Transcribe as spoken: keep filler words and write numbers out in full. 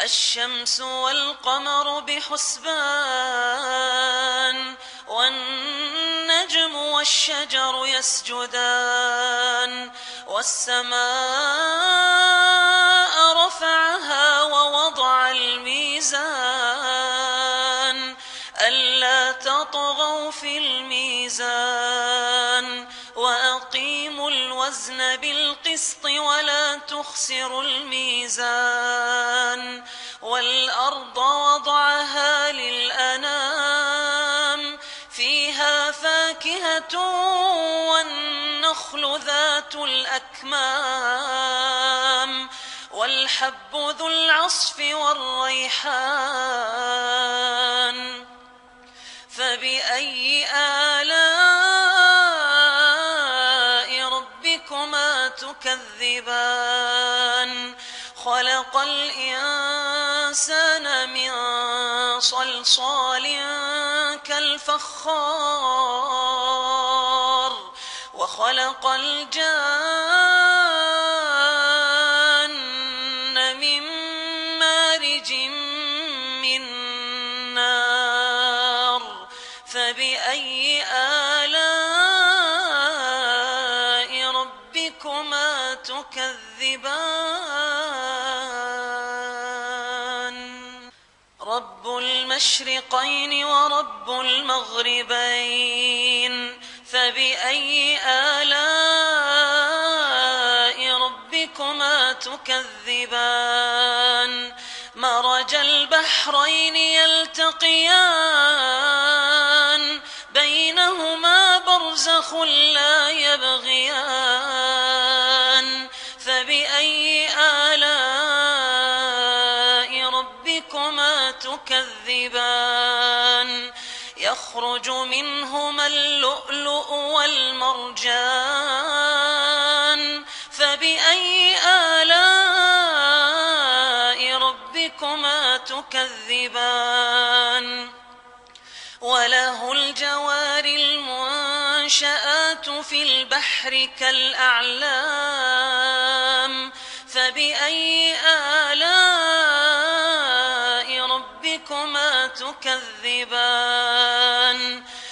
الشمس والقمر بحسبان والنجم والشجر يسجدان والسماء رفعها ووضع الميزان ألا تطغوا في الميزان وأقيموا الوزن بالقسط ولا تخسروا الميزان والأرض وضعها للأنام فيها فاكهة والنخل ذات الأكمام والحب ذو العصف والريحان فبأي آلاء ربكما تكذبان خلق الإنسان من صلصال كالفخار وخلق الجان من مارج من نار فبأي آلاء ربكما تكذبان رب المشرقين ورب المغربين فبأي آلاء ربكما تكذبان مرج البحرين يلتقيان بينهما برزخ لا يبغيان فبأي آلاء ربكما تكذبان يخرج منهما اللؤلؤ والمرجان فبأي آلاء ربكما تكذبان وله الجوار المنشآت في البحر كالأعلام فبأي آلاء ربكما تكذبان